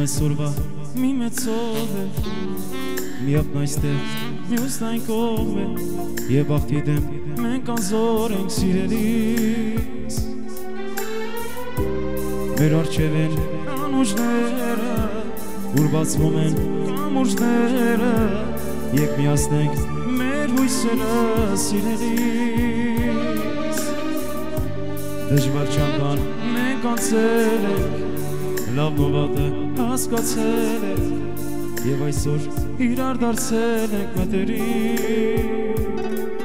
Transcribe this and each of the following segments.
այսօրվա մի մեծ ով է միապն այստեղ մյուսն այն կողմ է և աղթի դեմ մենք անզոր ենք սիրելիս մեր առջև են անուժները ուր բացվում են կամուրջները եկ միացնենք մեր հույսերը սիրելիս դժվար ճամփան մենք անցել ենք լավն ու վատը հասկացել ենք և այսօր իրար դարձել ենք մտերիմ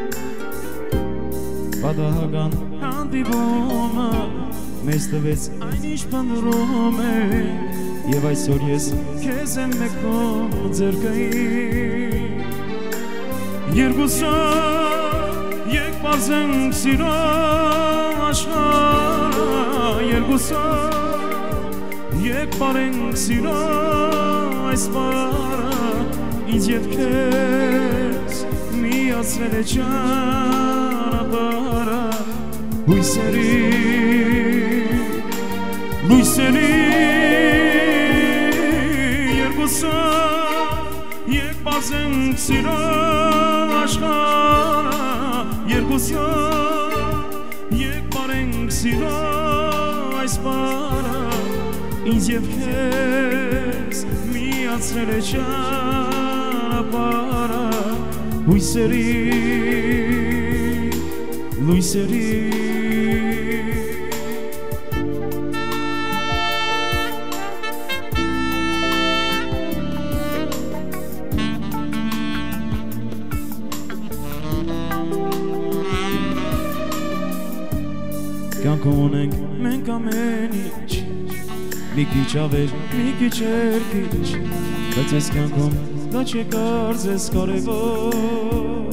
պատահական հանդիպումը մեզ տվեց այն ինչ փնտրում ենք և այսօր ես քեզ եմ մեկնում ձեռքին երկուսով եկ պարզենք սիրո աշխարհը երկուսով եկ պարենք սիրո այս պարը ինձ և քեզ միացրել է ճանապարհը հույսերի երկուսով եկ պարզենք սիրո աշխարհը երկուսով եկ պարենք սիրո այս պարը ինձ և քեզ միացրել է ճանապարհը հույսերի լույսերի կյանքում ունենք մենք ամեն ինչ մի քիչ ավել, մի քիչ երկիչ բայց այս կյանքում դա չէ կարծես կարևոր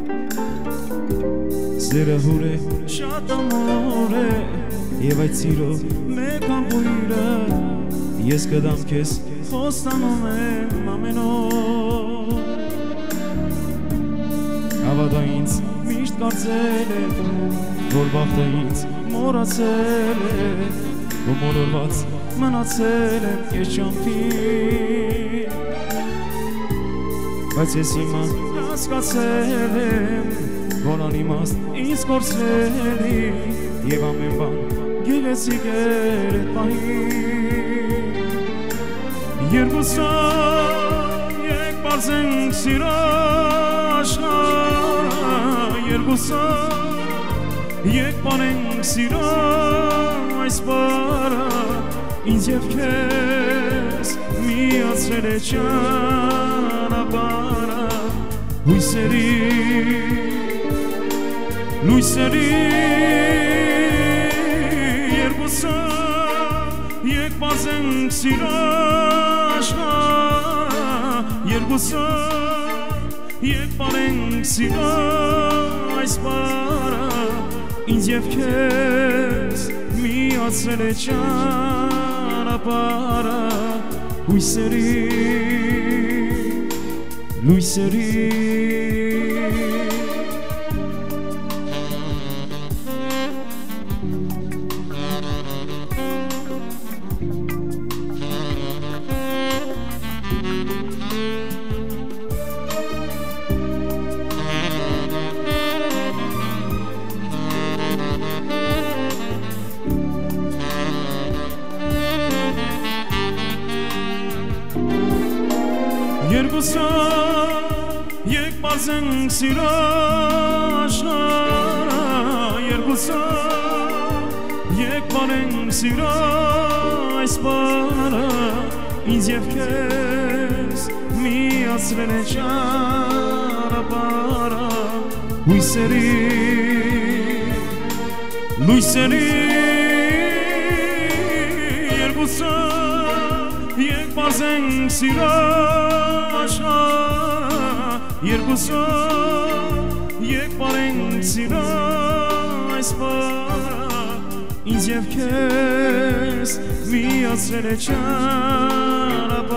սերը հուր է, շատ ամուր է և այդ սիրո մեկ ամբույրը ես կդամ քեզ խոստանում եմ ամեն օր հավատա ինձ միշտ կարծել է որ բախտը ինձ մոռացել է ու մոլորված մնացել եմ ես ճամփին բայց ես հիմա հասկացել եմ որ անիմաստ ինձ կորցրելի և ամեն բան գեղեցիկ էր էդ պահին երկուսով եկ պարզենք սիրո աշխարհը երկուսով եկ պարենք սիրո այս պարը ինձ և քեզ միացրել է ճանապարհը հույսերի լույսերի երկուսով եկ պարզենք սիրո աշխարհը երկուսով եկ պարենք սիրո այս պարը ինձ և քեզ միացրել է ճանապարհը հույսերի լույսերի երկուսով եկ պարզենք սիրո աշխարհը երկուսով եկ պարենք սիրո այս պարը ինձ և քեզ միացրել է ճանապարհը հույսերի լույսերի երկուսով եկ պարզենք սիրո երկուսով եկ պարենք սիրո այս պարը ինձ և քեզ միացրել է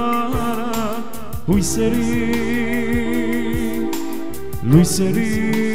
ճանապարհը հույսերի լույսերի